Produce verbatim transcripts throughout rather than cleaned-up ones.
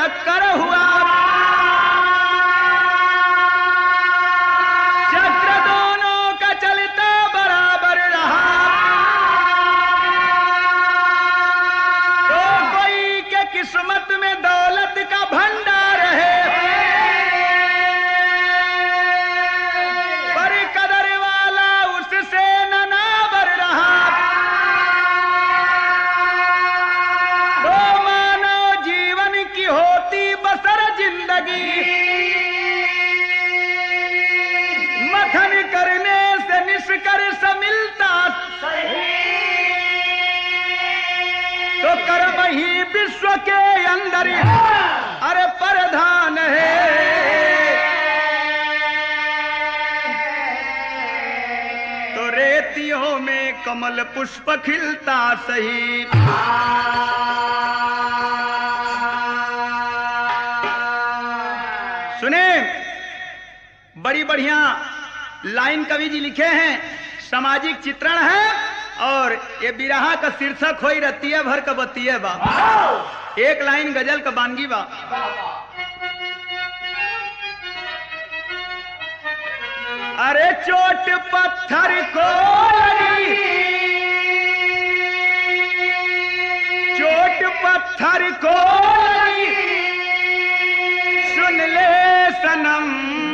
चक्कर हुआ, चक्र दोनों का चलता बराबर रहा। तो कोई के किस्मत में दौलत का भंडार है, पर कदर वाला उससे न नाबर रहा। तो मानव जीवन की होती बसर जिंदगी, मथन करने से निष्कर्ष मिलता। तो कर्म ही विश्व के अंदर अरे प्रधान है। तो रेतियों में कमल पुष्प खिलता सही, सुने बड़ी बढ़िया लाइन कवि जी लिखे हैं, सामाजिक चित्रण है। और ये बिरहा का शीर्षक होई रतिया भर का बतिया बा। एक लाइन गजल का बानगी बा। अरे चोट पत्थर को लगी, चोट पत्थर को लगी, सुन ले सनम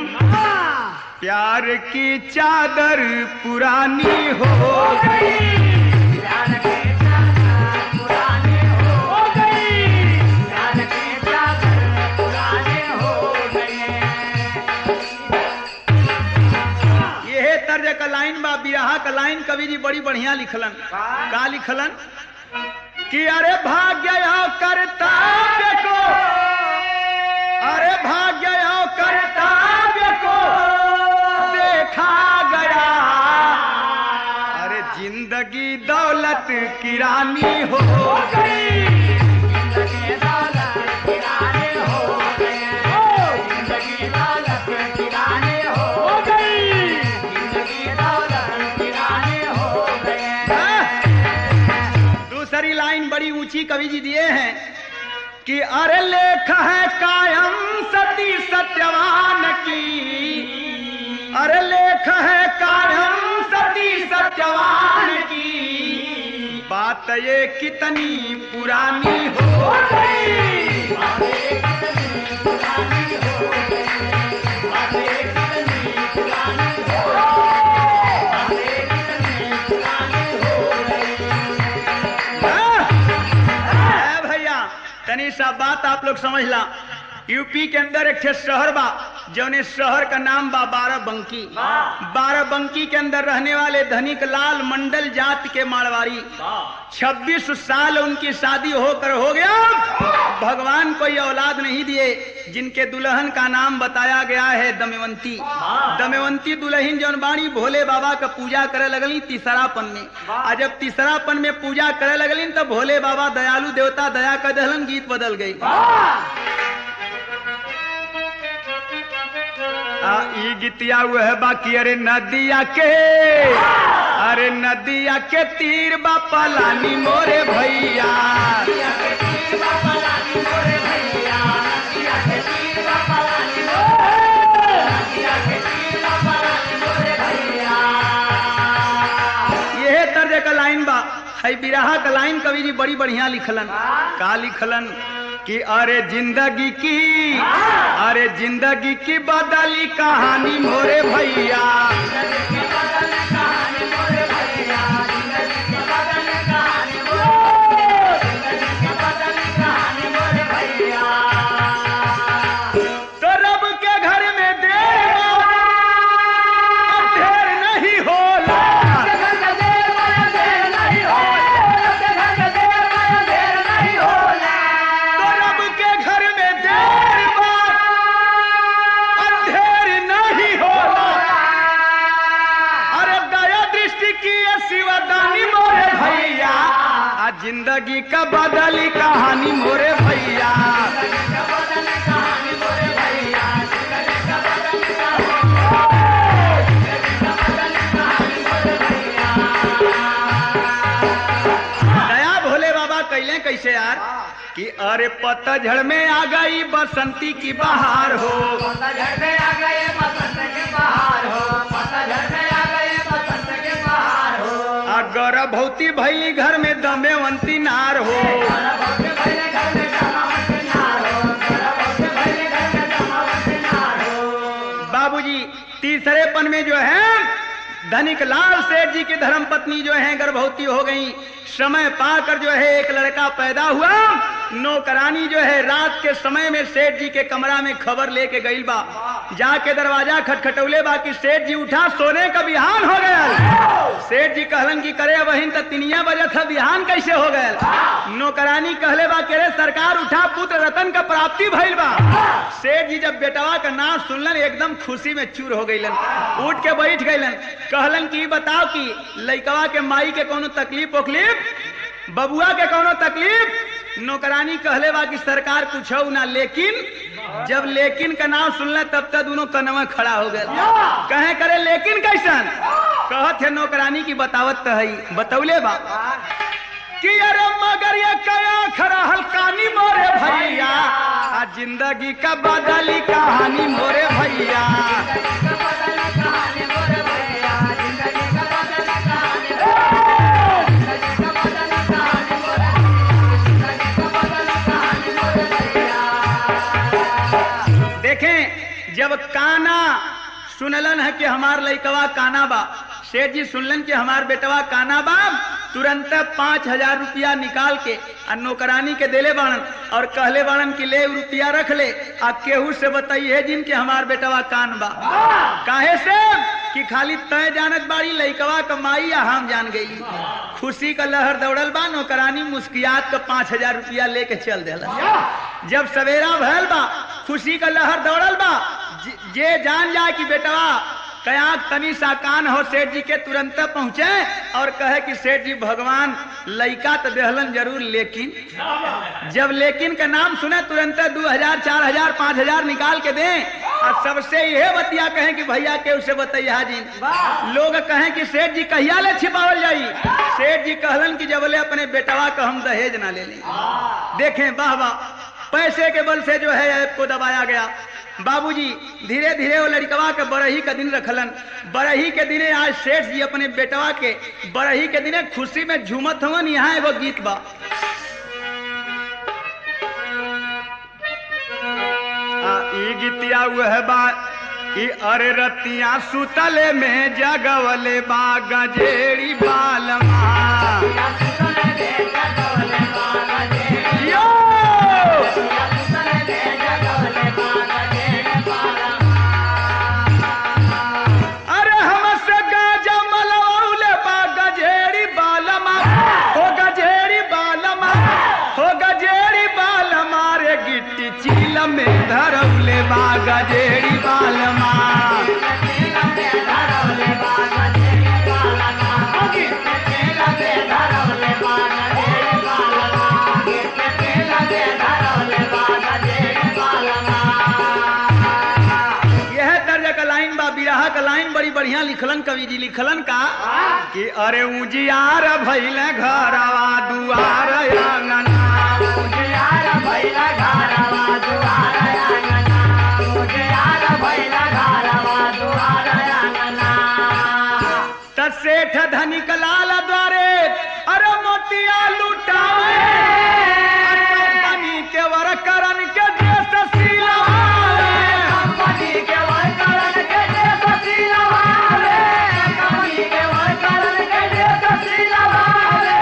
प्यार की चादर पुरानी हो गई, प्यार की चादर पुरानी हो गई, प्यार की चादर पुरानी हो गई। ये तर्ज का लाइन बा, बिरहा का लाइन कवि जी बड़ी बढ़िया लिखलन। का लिखलन कि अरे भाग्य कर्तव्य को, अरे भाग्य कर्तव्य को देखा गया, अरे जिंदगी दौलत की रानी हो गई, जिंदगी दौलत की रानी हो गई, जिंदगी दौलत की रानी हो गई, जिंदगी दौलत की रानी हो गई। दूसरी लाइन बड़ी ऊंची कवि जी दिए हैं कि अरे लेख है कायम सती सत्यवान की, अरे लेख है कायम सती सत्यवान की, बात ये कितनी पुरानी हो गई, बात ये कितनी पुरानी हो गई, बात ये कितनी पुरानी हो गई, बात ये कितनी पुरानी हो गई। भैया तनी सा बात आप लोग समझ ला। यूपी के अंदर एक शहर बा, जौने शहर का नाम बा बाराबंकी। बाराबंकी के अंदर रहने वाले धनिक लाल मंडल जात के मारवाड़ी, छब्बीस साल उनकी शादी होकर हो गया। भगवान कोई औलाद नहीं दिए, जिनके दुल्हन का नाम बताया गया है दमयंती। दमयंती दुल्हन जौन बाणी भोले बाबा का पूजा करे लगली तीसरापन में। और जब तीसरापन में पूजा करे लगली तब भोले बाबा दयालु देवता दया कर दहलन, गीत बदल गई। ई गीतिया वह बाकी अरे नदिया के, अरे नदिया के तीर बा पलानी मोरे भैया, यह तर्ज का लाइन बा। है बिरहा का लाइन कवि जी बड़ी बढ़िया लिखलन। का लिखलन कि अरे जिंदगी की, अरे जिंदगी की बदली कहानी मोरे भैया, तो रब के घर में देर देर नहीं होला, जिंदगी का बदली कहानी मोरे भैया, दया भोले बाबा कैले कैसे यार कि अरे पतझड़ में आ गई बसंती की बहार हो, पतझड़ में आ गए बसंत के बहार हो, पतझड़ में आ गए बसंत के बहार हो। गर्भवती भैली घर में दमयवंती नार हो, गर्भवती भैले घर में दमयवंती नार हो, गर्भवती भैले घर में दमयवंती नार हो। बाबूजी तीसरे पन में जो है धनिक लाल सेठ जी की धर्म पत्नी जो है गर्भवती हो गई। समय पाकर जो है एक लड़का पैदा हुआ। नौकरानी जो है रात के समय में सेठ जी के कमरा में खबर लेके गई बा, जाके दरवाजा खटखटौले बा कि सेठ जी उठा, सोने का बिहान हो गया। सेठ जी कहलन कि करे बहिन त तिनिया बजे था, बिहान कैसे हो गया। नौकरानी कहले बा कि रे सरकार उठा, पुत्र रतन का प्राप्ति भइल बा। सेठ जी जब बेटवा का नाम सुनलन एकदम खुशी में चूर हो गईलन, उठ के बैठ गईलन। कहलन कि बताओ कि लइकवा के माई के कोनो तकलीफ उकलीफ, बबुआ के कोनो तकलीफ। नौकरानी कहले बा कि सरकार पूछो ना, लेकिन जब लेकिन का नाम सुनले तब तक दोनों कनवा खड़ा हो गए। कहे करे लेकिन कैसन, कहत है नौकरानी की बतावत तो है। बतौले बा कि अरे मगर ये कया खरा हल्कानी मोरे भैया, आ जिंदगी का बदली कहानी मोरे भैया। देखें जब काना सुनलन है कि हमार लइकवा काना बा, सेठ जी सुनलन कि हमार बेटवा काना बा, तुरंत पांच हजार रुपया निकाल के आ नौकरानी के देले बाणन और कहले बाणन कि ले रुपया रख ले, आ केहू से बताइए जिन के हमार बेटवा कान बा। काहे से कि खाली तय जानत बाड़ी, लइकवा का माई आ हम जान गई। खुशी का लहर दौड़ल बा। नौकरानी मुस्कियात का पांच हजार रुपया लेके चल देला। जब सवेरा भयल बा, खुशी का लहर दौड़ल बा। जे जान जाए कि बेटवा कयाक तनी सा कान हो, सेठ जी के तुरंत पहुंचे और कहे कि सेठ जी भगवान लइका तो देहलन जरूर, लेकिन जब लेकिन का नाम सुने तुरंत दो हजार चार हजार पांच हजार निकाल के दें और सबसे यह बतिया कहें कि भैया के उसे बताइए जी। लोग कहें कि सेठ जी कहिया ले छिपावल जाई। सेठ जी कहलन कि जब ले अपने बेटवा का हम दहेज ना ले लें। देखें वाह वाह, पैसे के बल से जो है ऐप को दबाया गया। बाबूजी धीरे धीरे वो लड़कवा के बरही का दिन रखलन। बरही के दिने आज सेठ जी अपने बेटवा के बरही के दिने खुशी में झूमत हवन। यहाँ एगो गीत बा, ई गीतिया वह बा कि अरे रतिया सुतले में जगवले बा गजेड़ी बालमा। में धरौले बा गजेड़ी बालमा। यह दर्जा का लाइन बा, बिरहा का लाइन बड़ी बढ़िया लिखलन कवि जी। लिखलन का कि अरे उजियार भइले घरवा दुआर आंगना, उजियार भइले घरवा दुआर आंगना, उजियार भइले घरवा दुआर आंगना। त सेठ धनिक लाल द्वारे अरे मोतिया लुटावे, कंपनी के वर्करन के देश सिलवावे, कंपनी के वर्करन के देश सिलवावे, कंपनी के वर्करन के देश सिलवावे।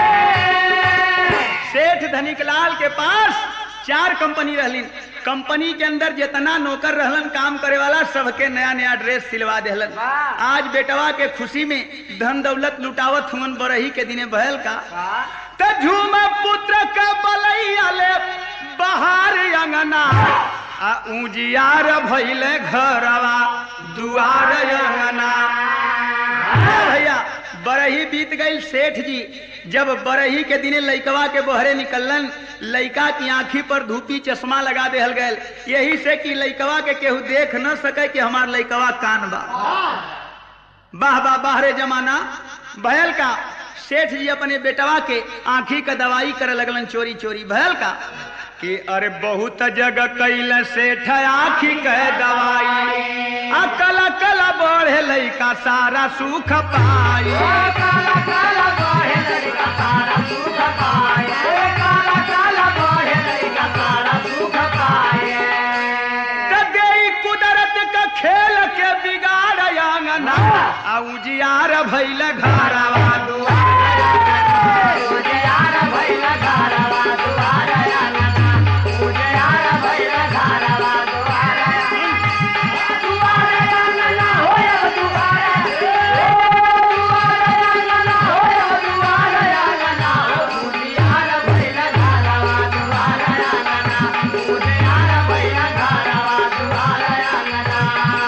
सेठ धनिकलाल के पास चार कंपनी रहलिन। कंपनी के अंदर जितना नौकर रहलन काम करे वाला सबके नया नया ड्रेस सिलवा देहलन। आज बेटवा के खुशी में धन दौलत लुटावत हुन बरही के दिने बहल का त झूम पुत्र का बलैया ले बहार अंगना, आ उजियार भइले घरवा दुआर अंगना। भैया बरही बीत गई। सेठ जी जब बरही के दिने लइकवा के बहरे निकलन, लइका की आंखी पर धूपी चश्मा लगा देहल गए, यही से कि लइकवा के केहू देख न सके कि हमार लइकवा कान बा। वाह वाह बाहरे जमाना भयल का। सेठ जी अपने बेटवा के आंखी का दवाई करे लगलन चोरी चोरी। भयल का कि अरे बहुत जगह कैल सेठ आखी कह दवाई अकल अकल बढ़े लइका सारा सुख पाई काला काला बढ़े लड़का सारा सुख पाए काला काला बढ़े लड़का सारा सुख पाए त देई कुदरत का खेल के बिगाड़ आंगना आ उजियार भइल घरवा दुआर मुझे यार भैया घरवा दुआर आंगना मुझे यार भैया घरवा दुआर दुआर आंगना होय दुआर दुआर आंगना होय दुआर आंगना मुझे यार भैया घरवा दुआर आंगना मुझे यार भैया घरवा दुआर आंगना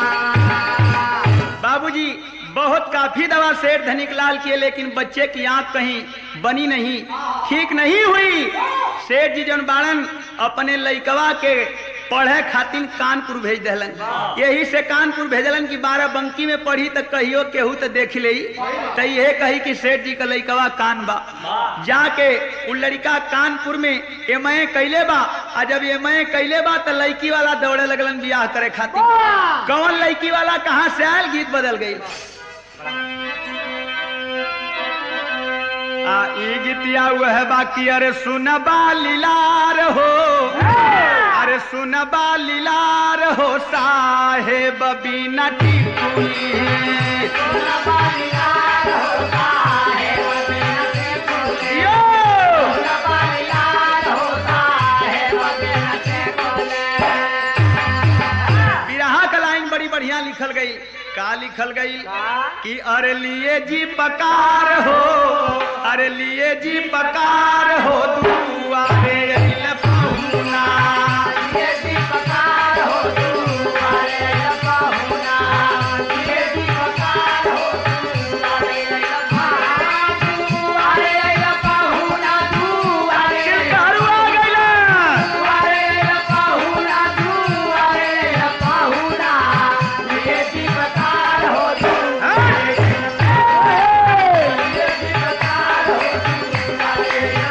बाबूजी बहुत काफी दवा सेठ धनिकलाल किए लेकिन बच्चे की आंख कहीं बनी नहीं, ठीक नहीं हुई। सेठ जी जौन बाड़न अपने लइकवा के पढ़े खातिर कानपुर भेज दिलन। यही से कानपुर भेजलन कि बारह बंकी में पढ़ी तो कहियो केहू तो देख ले तो ये कही कि सेठ जी का लइकवा कान बा। जाके उ लड़का कानपुर में एम ए कैले बा आ जब एम ए कैले बा तो लड़की वाला दौड़े लगलन बियाह करे खातिर। कौन लड़की वाला कहाँ से आयल, गीत बदल गई। आ ई गीतिया वह बाकी अरे सुनबा लीलार हो अरे सुनबा लीलार हो साहेब बिना टिकुली सुनबा लीलार हो साहेब बिना टिकुली यो सुनबा लीलार हो साहेब बिना टिकुली। बिरहा का लाइन बड़ी बढ़िया लिखल गई। का लिखल गई कि अरे लिए जी पकार हो अरे लिए जी पकार हो दुआरे अइल पहुना ये जी पकार हो दुआरे पहुना ये जी पकार हो दुआरे पहुना दुआरे दारू आ गइला दुआरे पहुना दुआरे पहुना ये जी पकार हो दुआरे ये जी पकार हो दुआरे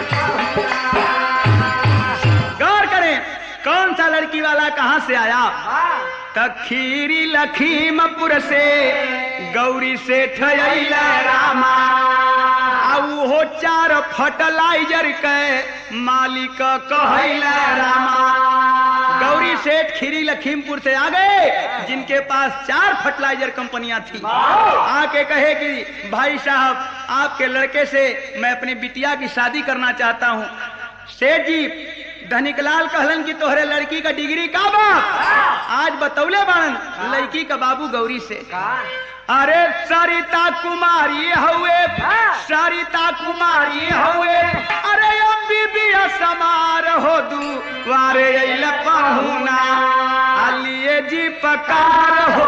पहुना। गौर करें कौन सा लड़की वाला कहां से आया। तखीरी लखीमपुर से गौरी से ठयल रामा आऊ हो चार फर्टिलाइजर के मालिक कहल रामा। गौरी सेठ खीरी लखीमपुर से आ गए जिनके पास चार फर्टिलाइजर कंपनियां थी। आके कहे कि भाई साहब आपके लड़के से मैं अपनी बिटिया की शादी करना चाहता हूं। सेठ जी धनिकलाल कहलन कि तोहरे लड़की का डिग्री का बा। आज बतौले बाड़न लड़की का बाबू गौरी से अरे सरिता कुमारी हुए सरिता कुमारी हुए अरे एमबीबीएस समार हो दुआरे अइल पहुना अलिए जी पकार हो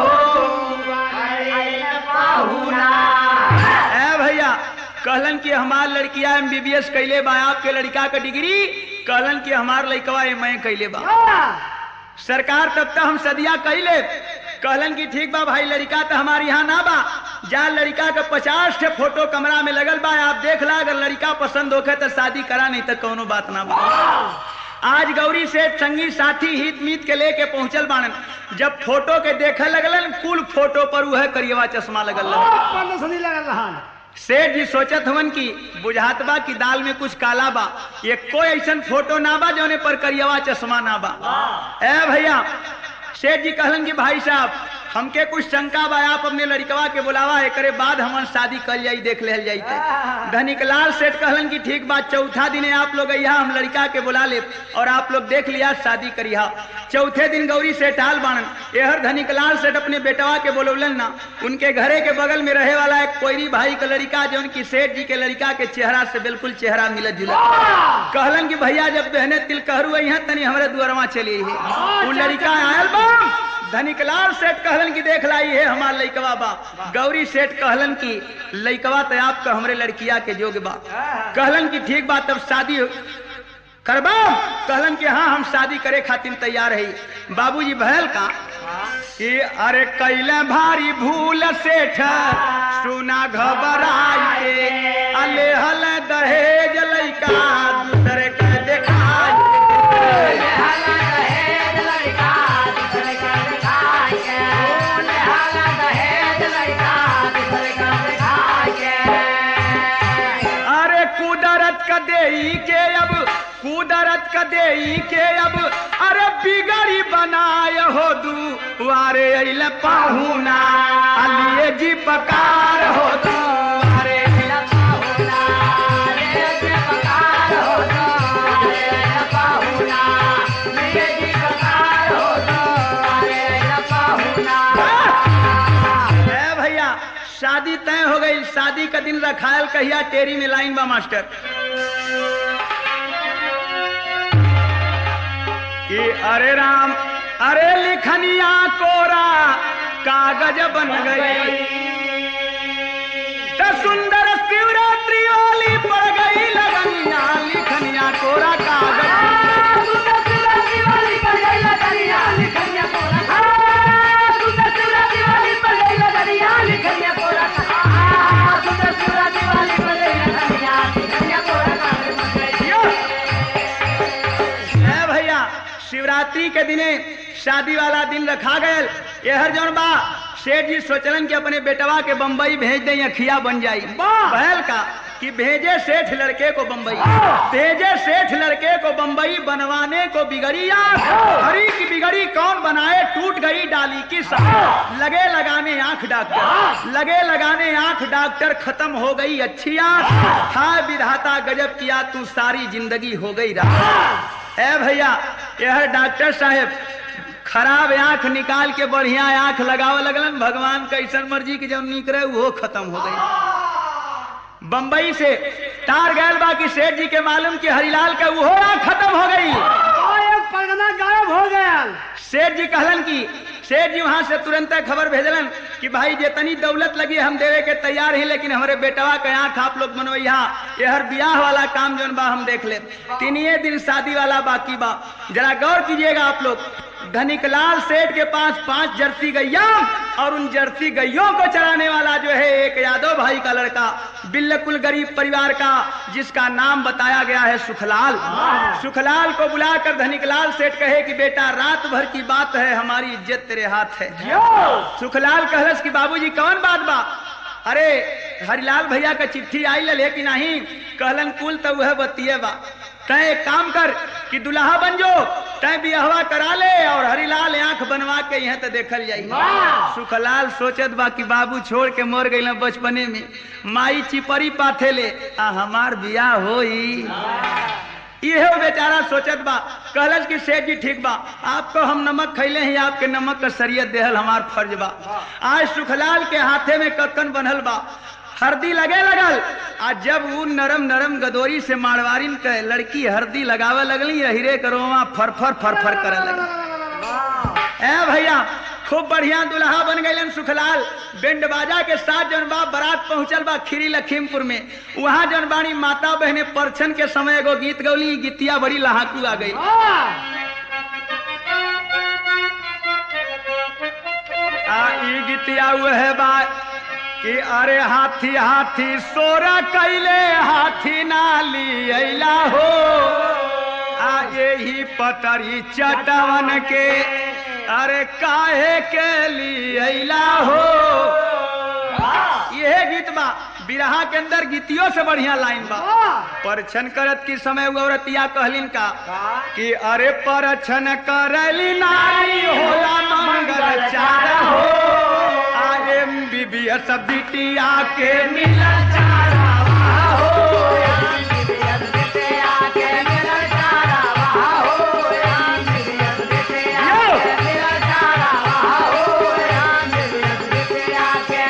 पहुना। ए भैया कहलन कि हमार लड़किया एमबीबीएस कैले बा, आपके लड़का का डिग्री कहलन कि हमार लड़कवा एम ए कैले बा। सरकार तब तक हम सदिया कैले कहलन कि ठीक बा भाई लड़का तो हमारे यहाँ ना बा जा लड़का का पचास ठे फोटो कमरा में लगल बा आप देख ला अगर लड़का पसंद होखे तो शादी करा नहीं तो कोनो बात ना बा। आज गौरी सेठ संगी साथी हित मीत के लेके पहुंचल बाणन। जब फोटो के देखे लगलन कुल फोटो पर वह करियवा चश्मा लगल लगल। सेठ जी सोचत हवन की बुझात बा कि दाल में कुछ काला बा, ये कोई ऐसा फोटो ना बा जोने पर करियवा चश्मा ना बा। ए भैया सेठ जी कहलन कि भाई साहब हमके कुछ शंका बा, आप अपने लड़कवा के बुलावा है करे बाद हमन शादी कर जाई देख ले जाई। धनिकलाल सेठ कहलन कि ठीक बात चौथा दिन आप लोग यहाँ हम लड़का के बुला ले और आप लोग देख लिया शादी करिया। चौथे दिन गौरी सेठ आल बाणन एहर धनिकलाल सेठ अपने बेटवा के बोलौलन ना उनके घरे के बगल में रहे वाला एक कोयरी भाई का लड़का जो उनकी सेठ जी के लड़का के चेहरा से बिल्कुल चेहरा मिलत जुलत। कहलन कि भैया जब बहने तिलकहरू यहाँ तनी हमारे दुआरवा चली है। वो लड़का आयल बा धनिकलाल सेठ कहलन की देख लाई है हमार लइकवा बा। गौरी सेठ कहलन की लइकवा तो आपका हमरे लड़किया के जोग बा। कहलन की ठीक बा तब शादी करबा। कहलन कि हाँ हम शादी करे खातिर तैयार है। बाबूजी भयल का कि अरे कैले भारी भूल सेठ सुना घबराई के अले हल दहेज लइका दूसरे के देखाई ई के अब अरे बिगड़ी बनाय हो दू वारे अइले पाहुना अलिए जी पकार हो दू वारे अइले पाहुना अलिए जी पकार हो दू वारे अइले पाहुना अलिए जी पकार हो दू वारे अइले पाहुना। ए भैया शादी तय हो गई, शादी का दिन रखायल कहिया टेरी में लाइन बा मास्टर कि अरे राम अरे लिखनिया कोरा कागज बन गई तो सुंदर शिवरात्रि वाली पड़ गई लगनिया लिखनिया कोरा कागज सुंदर शिवरात्रि वाली पड़ गई लगनिया लिखनिया कोरा सुंदर शिवरात्रि वाली पड़ गई लगनिया लिखनिया कोरा सुंदर शिवरात्रि वाली पड़ गई लगनिया लिखनिया कोरा कागज बन गई। है भैया शिवरात्रि के दिने शादी वाला दिन रखा गयल। यहर जौन बा सेठ जी सोचलन कि अपने बेटवा के बम्बई भेज दें अखिया बन जाई बहल का कि भेजे सेठ लड़के को बम्बई भेजे सेठ लड़के को बम्बई बनवाने को बिगड़ी आंख हरी की बिगड़ी कौन बनाए टूट गई डाली की सांस लगे लगाने आंख डॉक्टर लगे लगाने आंख डॉक्टर खत्म हो गई अच्छी आंख हाय विधाता गजब किया तू सारी जिंदगी हो गई रात। ए भैया यह डॉक्टर साहेब खराब आंख निकाल के बढ़िया आंख लगावे लगलन भगवान कैसन मर्जी की जब निकले वो खत्म हो गई। बंबई से तार गैल बा कि सेठ जी के मालूम कि हरिलाल का वो आंख खत्म हो गई एक परगना गायब हो गया। सेठ जी कहलन कि सेठ जी वहां से तुरंत खबर भेजलन कि भाई जितनी दौलत लगी हम देवे के तैयार हैं लेकिन हमारे बेटवा का आंख आप लोग बनवैया यह ब्याह वाला काम जो बा हम देख ले तीन दिन शादी वाला बाकी बा। जरा गौर कीजिएगा आप लोग धनिकलाल सेठ के पास पांच जर्सी गैया और उन जर्सी गैयों को चराने वाला जो है एक यादव भाई का लड़का बिल्कुल गरीब परिवार का जिसका नाम बताया गया है सुखलाल। सुखलाल को बुलाकर धनिकलाल सेठ कहे कि बेटा रात भर की बात है हमारी इज्जत तेरे हाथ है। सुखलाल कहलस कि बाबूजी कौन बात बा अरे हरिलाल भैया का चिट्ठी आई ले कि नहीं कहलन कुल तो वह बतिए बा तय एक काम कर कि दुल्हा बन जो तय बियाहवा करा ले और हरिलाल आंख बनवा के यहाँ तो देखल जाई। सुखलाल सोचत बा कि बाबू छोड़ के मर गई बचपने में माई चिपरी पाथे ले आ हमार बियाह होई ये बेचारा सोचत बा। कहलस कि सेठ जी ठीक बा आपको हम नमक खैले हैं आपके नमक का शरीयत देहल हमार फर्ज बा। आज सुखलाल के हाथे में कक्कन बनल बा हरदी लगे लगल आज जब वो नरम नरम गदोरी से मारवारिन के लड़की हरदी लगावे लगली हीरे करोवा फरफर फरफर करे लगे। ए भैया खूब बढ़िया दुल्हा बन गए सुखलाल बेंड बाजा के साथ जौन बा बारात पहुंचल बा खीरी लखीमपुर में वहां जौन बानी माता बहने परछन के समय एगो गीत गौली गीतिया बड़ी लहाकू आ गई। आ ई गीतिया वह बा कि अरे हाथी हाथी सोरा कैले हाथी नाली अइला हो आ यही पतरी चटवन के अरे काहे के लिए अइला हो। यह गीत बा बिरहा के अंदर गीतियों से बढ़िया लाइन बा। परछन करत की समय औरतिया कहलिन का कि अरे परछन करली नारी होला मंगल चारा हो आए बीबीएस बिटिया के मिला चारा हो बीबीएस बिटिया के मिला चारा हो बीबीएस बिटिया के मिला चारा हो बीबीएस बिटिया के।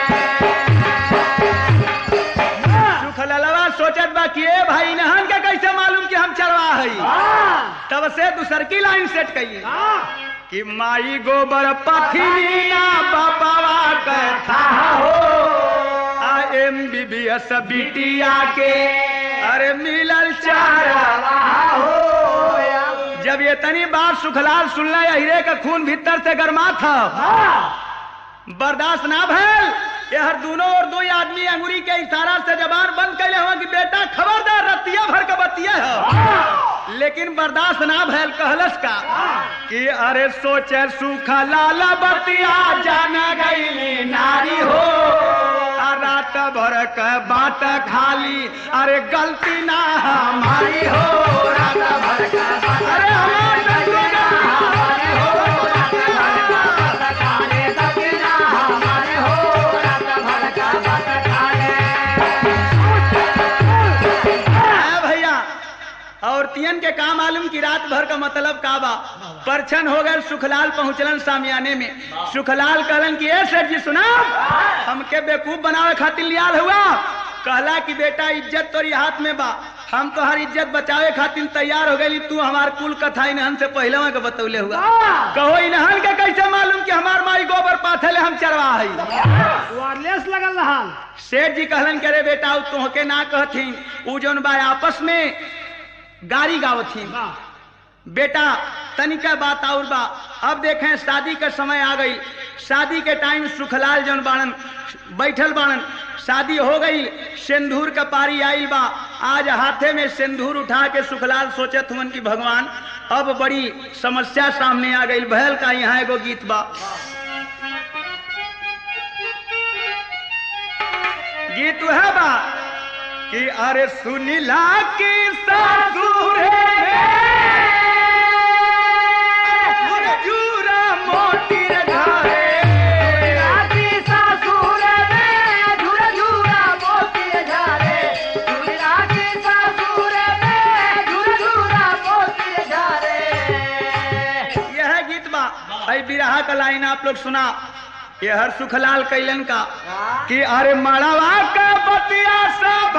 सुखललवा सोचत बा कि ए भाई नहन के कैसे मालूम कि हम चरवा हई तब से दूसर की लाइन सेट कई कि माई गोबर पथिना बापावा कथा हो आ एम बीबीएस बिटिया के अरे मिलल चारा हो। जब ये तनी बात सुखलाल सुनला हीरे का खून भीतर से गरमा था बर्दाश्त ना भैल यह दोनों और दो आदमी अंगुरी के इशारा से जबान बंद कैले हुआ कि बेटा खबरदार रतिया भर का बतिया है लेकिन बर्दाश्त ना भैल कहलस का कि अरे सोचे सूखा लाला बतिया जाना गईली नारी हो रात भर का बात खाली, अरे गलती ना हमारी हो, रात भर का बात, अरे हमारी गलती ना हमारी हो, रात भर का बात खाली, गलती ना हमारी हो, रात भर का बात खाली। भैया औरतियन के काम मालूम की रात भर का मतलब का बा। परछन हो गए, सुखलाल पहुंचलन सामियाने में। सुखलाल कहलन कि ए सेठ जी सुना, हमके बेवकूफ बनावे खातिर लियाल हुआ। कहला कि बेटा इज्जत तोरी हाथ में बा, हम तो हर इज्जत बचावे खातिर तैयार हो गई। तू हमार कुल कथा इन्हन से पहले के बतौले हुआ। कहो इन्हन के कैसे मालूम कि हमार माई गोबर पाथले हम चरवा है। वायरलेस लगल रहल। सेठ जी कहलन कि अरे बेटा तुहके ना कहथिन, उ जौन बा आपस में गाड़ी गावथिन। बेटा तनिका बात और बा। अब देखें शादी का समय आ गई। शादी के टाइम सुखलाल जौन बाणन बैठल बाणन, शादी हो गई, सिंदूर का पारी आइल बा। आज हाथे में सिंदूर उठा के सुखलाल सोचत हुन कि भगवान अब बड़ी समस्या सामने आ गई। भयल का यहाँ एगो गीत बा। गीत वह बा कि अरे सुनीला की सासुर बिरहा का लाइन आप लोग सुना। ये हर सुखलाल कैलन का कि अरे मड़वा का बतिया सब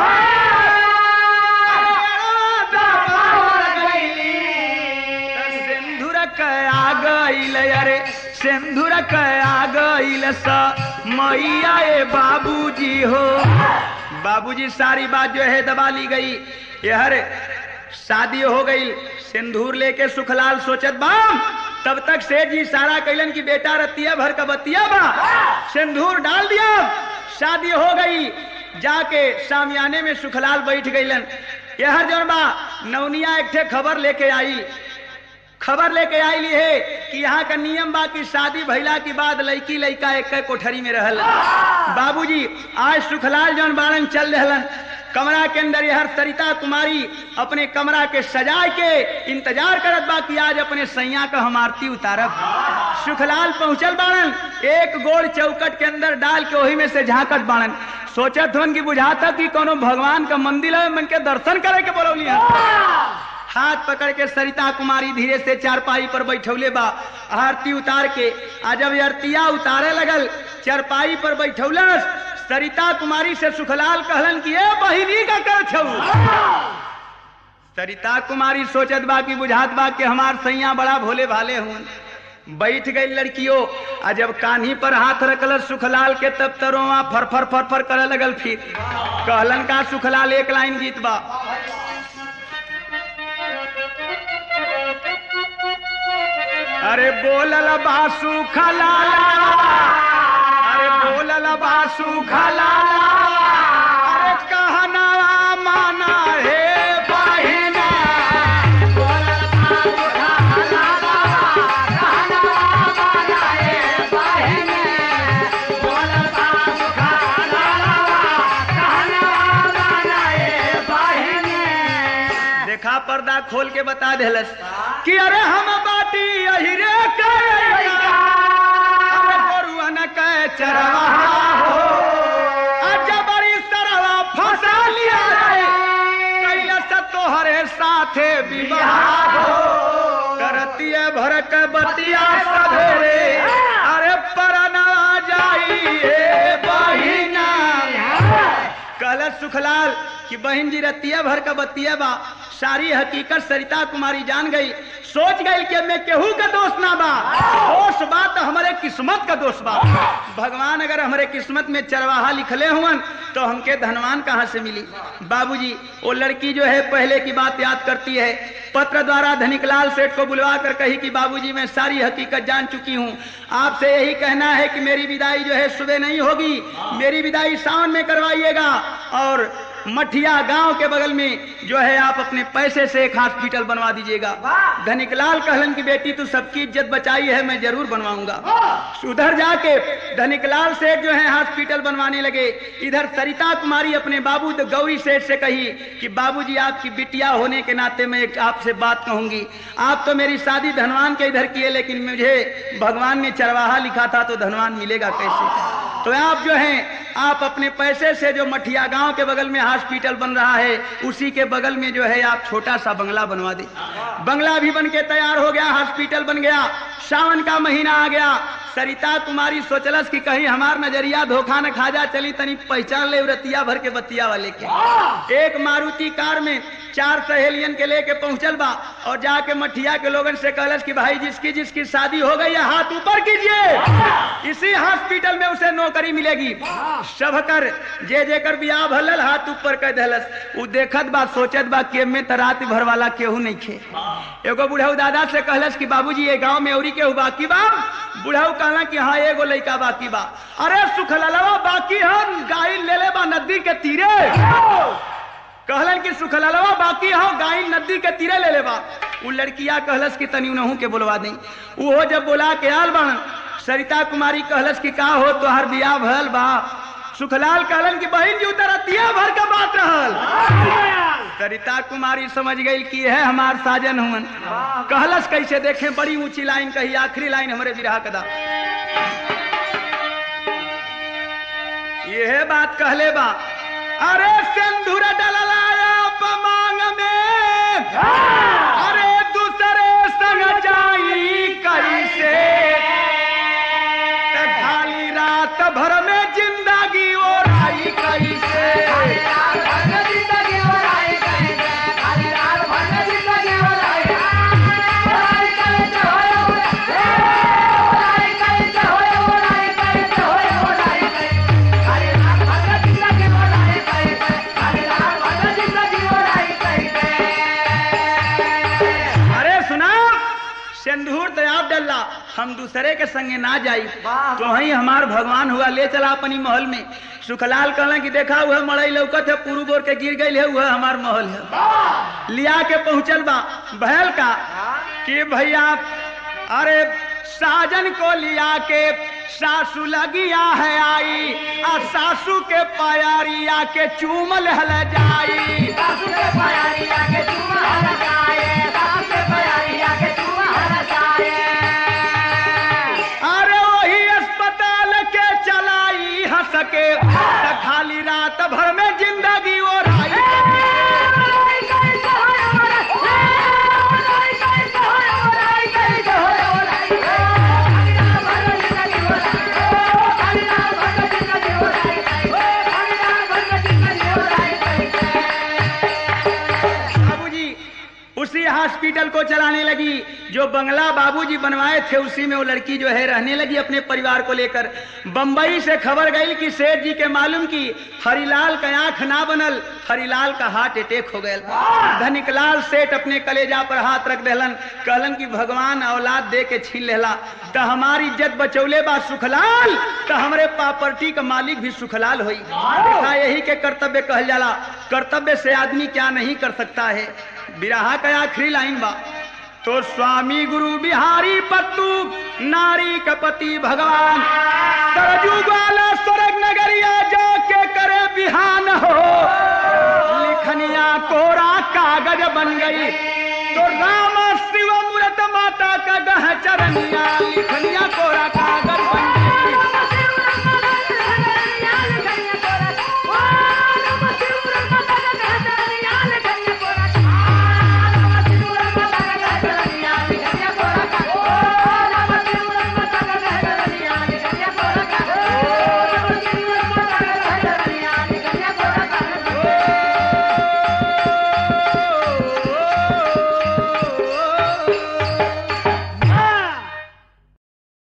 सिंधुर आ गईल, अरे सिंधुर आ गईल सा मैया ए बाबूजी हो। बाबूजी सारी बात जो है दबा ली गई। ये हर शादी हो गई, सिंदूर लेके सुखलाल सोचत बाम। तब तक सेठ जी इशारा कैलन कि बेटा रतिया भर का बतिया बा, सिंदूर डाल दिया। शादी हो गई। जाके सामियाने में सुखलाल बैठ गईलन। यह जौन बा नवनिया एक ठे खबर लेके आई। खबर लेके आई है कि यहाँ का नियम बा कि शादी भइला के बाद लड़की लड़का एक कोठरी में रहल। बाबूजी आज सुखलाल जौन बाणन चल रहलन। कमरा के अंदर यह सरिता कुमारी अपने कमरा के सजा के इंतजार करत बा कि आज अपने सैया का हम आरती उतारब। सुखलाल पहुंचल बाणन, एक गोड़ चौकट के अंदर डाल के वही में से झांकत बाणन। सोचत हन कि बुझाता कि कोनो भगवान का मंदिर है, मन के दर्शन करे के बोलौली है। हाथ पकड़ के सरिता कुमारी धीरे से चारपाई पर बैठौले बा। आरती उतार के आज जब आरतिया उतारे लगल, चारपाई पर बैठौलस। सरिता कुमारी से सुखलाल कहलन कि ए बहिनी का कर छौ। सरिता कुमारी सोचत बा कि बुझात बा कि हमार सैया बड़ा भोले भाले हुन। बैठ गई लड़कियों। आ जब कान्ही पर हाथ रखल सुखलाल के तब तरोवा फर फर फर फर करे लगल। फिर कहलन का सुखलाल एक लाइन गीत बा। अरे बोलल बा सुखलाला, अरे बोलल बा सुखलाला, अरे कहना माना हे बहिना। बोलल बा सुखलाला, कहना माना हे बहिना। बोलल बा सुखलाला, कहना माना हे बहिना। देखा पर्दा खोल के बता देलस कि अरे हम बाटी यही रे के चरवा हो। जबरी सरवा फंसा लिया कैलस तोहरे साथे विवाह हो। करतिए भर के बतिया सवेरे, अरे परना जाइए बहिना। कहलस सुखलाल कि बहन जी रतिया भर का बतिया बा। सारी हकीकत सरिता कुमारी जान गई। सोच गई कि मैं केहू का दोष ना बा, दोष बा तो हमारे किस्मत का दोष बा। भगवान अगर हमारे किस्मत में चरवाहा लिखले हुआ तो हमके धनवान कहाँ से मिली। बाबूजी वो लड़की जो है पहले की बात याद करती है। पत्र द्वारा धनिकलाल सेठ को बुलवा कर कही कि बाबूजी मैं सारी हकीकत जान चुकी हूँ, आपसे यही कहना है कि मेरी विदाई जो है सुबह नहीं होगी, मेरी विदाई सावन में करवाइएगा। और मठिया गांव के बगल में जो है आप अपने पैसे से एक हॉस्पिटल बनवा दीजिएगा। धनिकलाल कहलन की बेटी तू सबकी इज्जत बचाई है, मैं जरूर बनवाऊंगा। उधर जाके धनिकलाल सेठ जो है हॉस्पिटल बनवाने लगे। इधर सरिता कुमारी अपने बाबू तो गौरी सेठ से कही कि बाबूजी आपकी बिटिया होने के नाते मैं एक आपसे बात कहूंगी। आप तो मेरी शादी धनवान के इधर किए, लेकिन मुझे भगवान ने चरवाहा लिखा था तो धनवान मिलेगा कैसे? तो आप जो हैं आप अपने पैसे से जो मठिया गांव के बगल में हॉस्पिटल बन रहा है उसी के बगल में जो है आप छोटा सा बंगला बनवा दे। बंगला भी बन के तैयार हो गया, हॉस्पिटल बन गया। सावन का महीना आ गया। सरिता कुमारी सोचलस कि कहीं हमार नजरिया धोखा न खा जा, चली तनी पहचान ले रतिया भर के बतिया वाले के। एक मारुति कार में चार सहेलियन के लेके पहुंचल बा और जाके मठिया के लोगन से कहलस कि भाई जिसकी जिसकी शादी हो गई है हाथ ऊपर कीजिए, इसी हॉस्पिटल में उसे नौकरी मिलेगी। सबकर जे जेकर बियाह भलल हाथ ऊपर कह देलस। उ देखत बा सोचत बा के में त रात भर वाला केहू नहीं खे। एगो बुढ़ऊ दादा से कहलस कि बाबूजी ये गांव में औरी केहू बाकी बा? बुढ़ऊ कहला कि हाँ एगो लड़का बाकी बा। अरे सुखललवा बाकी हम गाय ले ले बा नदी के तीरे। कहलन कि सुखललवा बाकी हो गाय नदी के तीरे ले ले बा। उ लड़किया कहलस कि तनी उनहू के बुलवा दई। वो जब बुला के आल बन सरिता कुमारी कहलस कि का हो तोहर बियाह भल बा? सुखलाल कहलन कि बहन जी उतरतिया भर का बात रहल। सरिता कुमारी समझ गई कि है हमार साजन हुन। कहलस कैसे देखे? बड़ी ऊंची लाइन कही, आखिरी लाइन हमारे विरह कदा यह बात कहले बा। अरे सिंदूर डललाया पमांग में, अरे दूसरे संग जाई कैसे? खाली रात भर में जिंदगी और आई कैसे? जिंदगी और आई कैसे? खाली रात भर में जिंदगी और आई सिंदूर दयाब डल्ला हम दूसरे के संगे ना जाई तो वही हमार भगवान हुआ ले चला अपनी महल में। सुखलाल कहला कि देखा हुआ मड़ई लौकत है पूर्व बोर के गिर गई है, वह हमार महल है। लिया के पहुंचल बा बहल का कि भैया अरे साजन को लिया के सासू लगिया है आई, आ सासू के पायारिया के चूमल हल जाई। सासू के पायारिया के चूमल हल जाए, सासू के पायारिया के चूमल हल जाए। अरे वही अस्पताल के चलाई हंस के खाली रात भर में जिंदगी और आई। उसी हॉस्पिटल को चलाने लगी। जो बंगला बाबूजी बनवाए थे उसी में वो लड़की जो है रहने लगी अपने परिवार को लेकर। बंबई से खबर गई कि सेठ जी के मालूम की हरिलाल का आंख ना बनल, हरिलाल का हार्ट अटैक हो गया। धनिकलाल सेठ अपने कलेजा पर हाथ रख देलन, कहलन कि भगवान औलाद दे के छीन लेला तो हमारी इज्जत बचौले बा सुखलाल, तो हमारे प्रॉपर्टी का मालिक भी सुखलाल होई। देखा यही के कर्तव्य कहल जाला, कर्तव्य से आदमी क्या नहीं कर सकता है। बिरहा का आखिरी लाइन बा तो स्वामी गुरु बिहारी पत्तू नारी कपति भगवान सरजू ग्वाला स्वर्ग नगरिया जाके करे बिहान हो। लिखनिया कोरा कागज बन गई तो राम